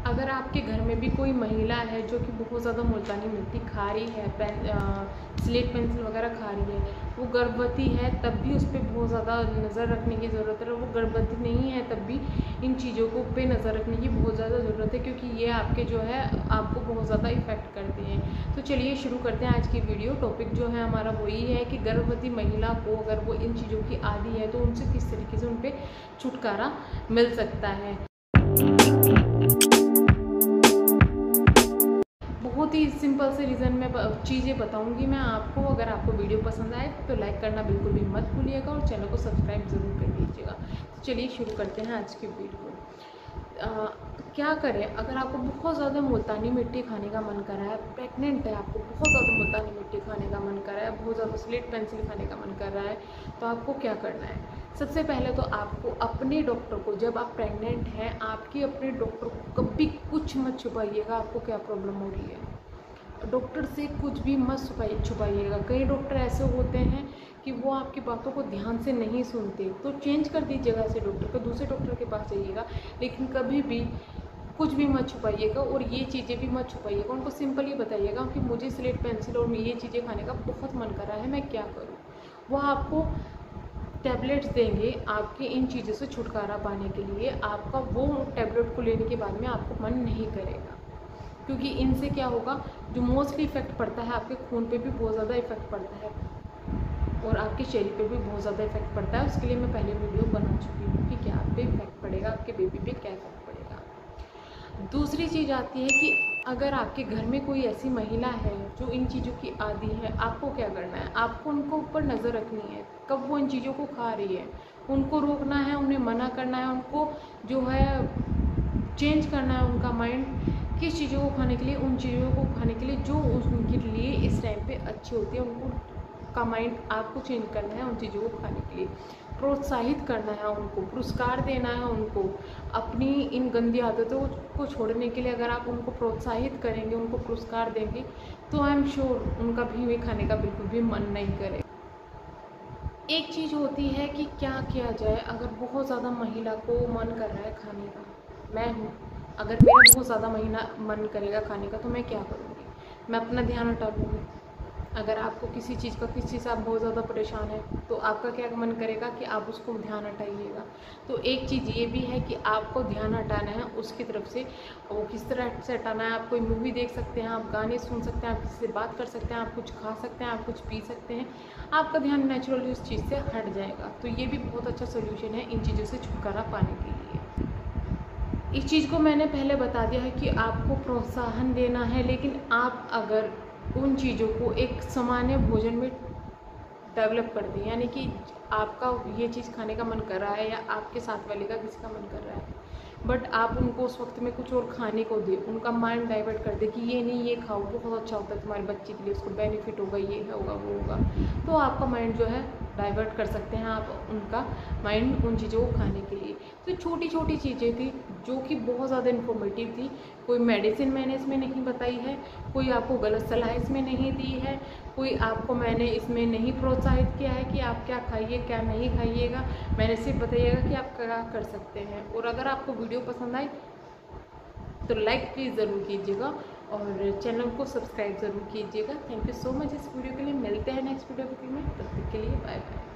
अगर आपके घर में भी कोई महिला है जो कि बहुत ज़्यादा मुल्तानी मिट्टी खा रही है, स्लेट पेंसिल वगैरह खा रही है, वो गर्भवती है तब भी उस पर बहुत ज़्यादा नज़र रखने की ज़रूरत है। वो गर्भवती नहीं है तब भी इन चीज़ों को पे नज़र रखने की बहुत ज़्यादा ज़रूरत है, क्योंकि ये आपके जो है आपको बहुत ज़्यादा इफ़ेक्ट करते हैं। तो चलिए शुरू करते हैं आज की वीडियो। टॉपिक जो है हमारा वो ये है कि गर्भवती महिला को अगर वो इन चीज़ों की आदी है तो उनसे किस तरीके से उन पर छुटकारा मिल सकता है। बहुत ही सिंपल से रीज़न में चीज़ें बताऊंगी मैं आपको। अगर आपको वीडियो पसंद आए तो लाइक करना बिल्कुल भी मत भूलिएगा और चैनल को सब्सक्राइब ज़रूर कर लीजिएगा। तो चलिए शुरू करते हैं आज की वीडियो। क्या करें अगर आपको बहुत ज़्यादा मुल्तानी मिट्टी खाने का मन कर रहा है, प्रेग्नेंट है, आपको बहुत ज़्यादा मुल्तानी मिट्टी खाने का मन कर रहा है, बहुत ज़्यादा स्लेट पेंसिल खाने का मन कर रहा है, तो आपको क्या करना है। सबसे पहले तो आपको अपने डॉक्टर को, जब आप प्रेग्नेंट हैं, आपके अपने डॉक्टर को कभी कुछ मत छुपाइएगा आपको क्या प्रॉब्लम हो रही है। डॉक्टर से कुछ भी मत छुपाइएगा। कई डॉक्टर ऐसे होते हैं कि वो आपकी बातों को ध्यान से नहीं सुनते, तो चेंज कर दीजिएगा ऐसे डॉक्टर को, दूसरे डॉक्टर के पास जाइएगा। लेकिन कभी भी कुछ भी मत छुपाइएगा और ये चीज़ें भी मत छुपाइएगा। उनको सिंपल ही बताइएगा कि मुझे स्लेट पेंसिल और ये चीज़ें खाने का बहुत मन कर रहा है, मैं क्या करूँ। वो आपको टैबलेट्स देंगे आपके इन चीज़ों से छुटकारा पाने के लिए। आपका वो टैबलेट को लेने के बाद में आपको मन नहीं करेगा, क्योंकि इनसे क्या होगा, जो मोस्टली इफेक्ट पड़ता है आपके खून पे भी बहुत ज़्यादा इफेक्ट पड़ता है और आपके शरीर पे भी बहुत ज़्यादा इफेक्ट पड़ता है। उसके लिए मैं पहले वीडियो बना चुकी हूँ कि क्या आप पे इफेक्ट पड़ेगा, आपके बेबी पे क्या इफेक्ट पड़ेगा। दूसरी चीज़ आती है कि अगर आपके घर में कोई ऐसी महिला है जो इन चीज़ों की आदी है, आपको क्या करना है। आपको उनको ऊपर नज़र रखनी है, कब वो इन चीज़ों को खा रही है, उनको रोकना है, उन्हें मना करना है, उनको जो है चेंज करना है उनका माइंड किस चीज़ों को खाने के लिए, उन चीज़ों को खाने के लिए जो उनके लिए इस टाइम पे अच्छी होती है। उनको का माइंड आपको चेंज करना है उन चीज़ों को खाने के लिए, प्रोत्साहित करना है, उनको पुरस्कार देना है। उनको अपनी इन गंदी आदतों को छोड़ने के लिए अगर आप उनको प्रोत्साहित करेंगे, उनको पुरस्कार देंगे, तो आई एम श्योर उनका भी खाने का बिल्कुल भी मन नहीं करेगा। एक चीज़ होती है कि क्या किया जाए अगर बहुत ज़्यादा महिला को मन कर रहा है खाने का। मैं हूँ, अगर मेरा बहुत ज़्यादा महीना मन करेगा खाने का तो मैं क्या करूँगी, मैं अपना ध्यान हटा लूँगी। अगर आपको किसी चीज़ से आप बहुत ज़्यादा परेशान है तो आपका क्या मन करेगा कि आप उसको ध्यान हटाइएगा। तो एक चीज़ ये भी है कि आपको ध्यान हटाना है उसकी तरफ से। वो किस तरह से हटाना है, आप कोई मूवी देख सकते हैं, आप गाने सुन सकते हैं, आप किसी से बात कर सकते हैं, आप कुछ खा सकते हैं, आप कुछ पी सकते हैं, आपका ध्यान नेचुरली उस चीज़ से हट जाएगा। तो ये भी बहुत अच्छा सोल्यूशन है इन चीज़ों से छुटकारा पाने के लिए। इस चीज़ को मैंने पहले बता दिया है कि आपको प्रोत्साहन देना है, लेकिन आप अगर उन चीज़ों को एक सामान्य भोजन में डेवलप कर दें, यानी कि आपका ये चीज़ खाने का मन कर रहा है या आपके साथ वाले का किसी का मन कर रहा है, बट आप उनको उस वक्त में कुछ और खाने को दें, उनका माइंड डाइवर्ट कर दे कि ये नहीं, ये खाओ, बहुत अच्छा होता है तुम्हारे बच्चे के लिए, उसको बेनिफिट होगा, ये होगा, वो होगा। तो आपका माइंड जो है डाइवर्ट कर सकते हैं आप उनका माइंड उन चीज़ों को खाने के लिए। तो छोटी छोटी चीज़ें थी जो कि बहुत ज़्यादा इन्फॉर्मेटिव थी। कोई मेडिसिन मैंने इसमें नहीं बताई है, कोई आपको गलत सलाह इसमें नहीं दी है, कोई आपको मैंने इसमें नहीं प्रोत्साहित किया है कि आप क्या खाइए क्या नहीं खाइएगा। मैंने सिर्फ बताइएगा कि आप क्या कर सकते हैं। और अगर आपको वीडियो पसंद आई तो लाइक प्लीज़ ज़रूर कीजिएगा और चैनल को सब्सक्राइब ज़रूर कीजिएगा। थैंक यू सो मच इस वीडियो के लिए। मिलते हैं नेक्स्ट वीडियो में, तब तक के लिए बाय बाय।